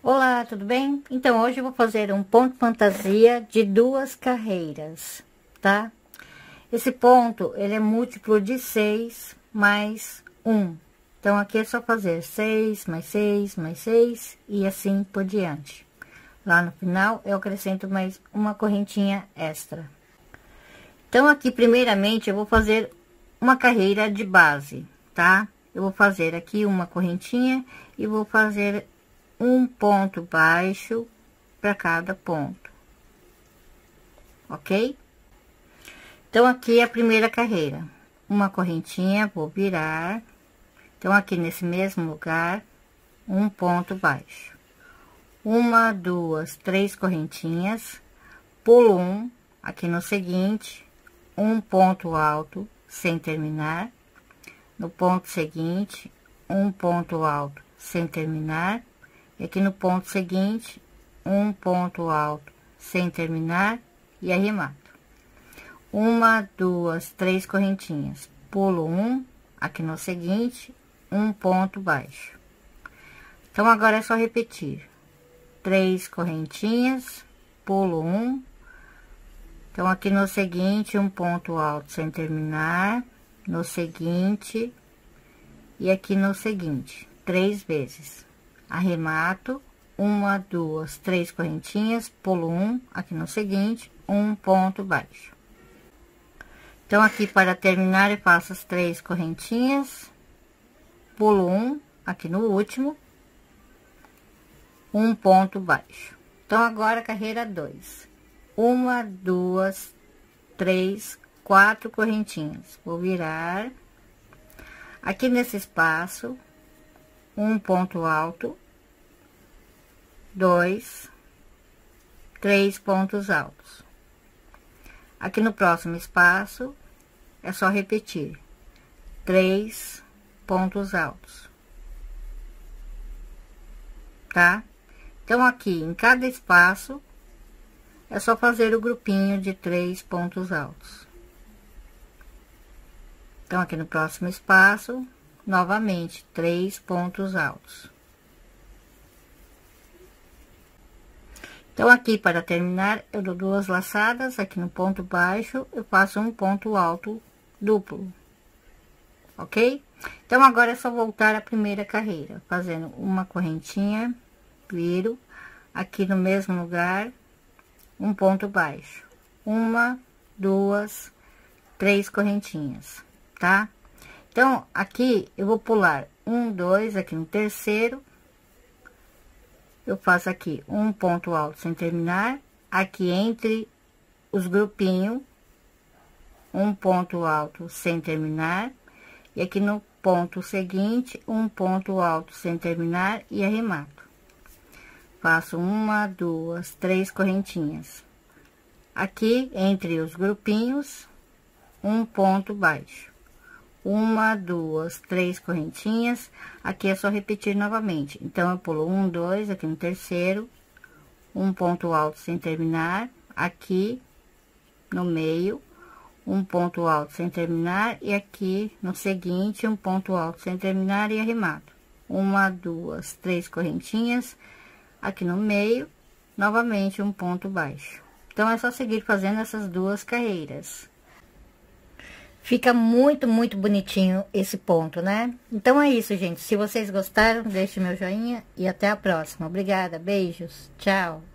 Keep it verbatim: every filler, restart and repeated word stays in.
Olá, tudo bem? Então, hoje eu vou fazer um ponto fantasia de duas carreiras, tá? Esse ponto, ele é múltiplo de seis mais um. Então, aqui é só fazer seis, mais seis, mais seis e assim por diante. Lá no final, eu acrescento mais uma correntinha extra. Então, aqui, primeiramente, eu vou fazer uma carreira de base, tá? Eu vou fazer aqui uma correntinha e vou fazer um ponto baixo para cada ponto, ok? Então, aqui é a primeira carreira, uma correntinha, vou virar. Então, aqui nesse mesmo lugar, um ponto baixo, uma, duas, três correntinhas, pulo um, aqui no seguinte, um ponto alto sem terminar, no ponto seguinte, um ponto alto sem terminar, e aqui no ponto seguinte, um ponto alto sem terminar e arremato. Uma, duas, três correntinhas, pulo um, aqui no seguinte, um ponto baixo. Então, agora é só repetir. Três correntinhas, pulo um. Então, aqui no seguinte, um ponto alto sem terminar, no seguinte, e aqui no seguinte, três vezes. Arremato, uma, duas, três correntinhas, pulo um, aqui no seguinte, um ponto baixo. Então, aqui para terminar, eu faço as três correntinhas, pulo um, aqui no último, um ponto baixo. Então, agora, carreira dois. Uma, duas, três, quatro correntinhas. Vou virar. Aqui nesse espaço, um ponto alto, dois, três pontos altos. Aqui no próximo espaço, é só repetir. Três pontos altos. Tá? Então, aqui, em cada espaço, é só fazer o grupinho de três pontos altos. Então, aqui no próximo espaço, novamente, três pontos altos. Então, aqui, para terminar, eu dou duas laçadas, aqui no ponto baixo, eu faço um ponto alto duplo, ok? Então, agora é só voltar à primeira carreira, fazendo uma correntinha, viro, aqui no mesmo lugar, um ponto baixo, uma, duas, três correntinhas, tá? Então, aqui eu vou pular um, dois, aqui no terceiro, eu faço aqui um ponto alto sem terminar, aqui entre os grupinhos, um ponto alto sem terminar, e aqui no ponto seguinte, um ponto alto sem terminar e arremato. Faço uma, duas, três correntinhas. Aqui, entre os grupinhos, um ponto baixo. Uma, duas, três correntinhas. Aqui é só repetir novamente. Então, eu pulo um, dois, aqui no terceiro, um ponto alto sem terminar. Aqui, no meio, um ponto alto sem terminar. E aqui, no seguinte, um ponto alto sem terminar e arremato. Uma, duas, três correntinhas. Aqui no meio, novamente um ponto baixo. Então, é só seguir fazendo essas duas carreiras. Fica muito, muito bonitinho esse ponto, né? Então, é isso, gente. Se vocês gostaram, deixe meu joinha e até a próxima. Obrigada, beijos, tchau!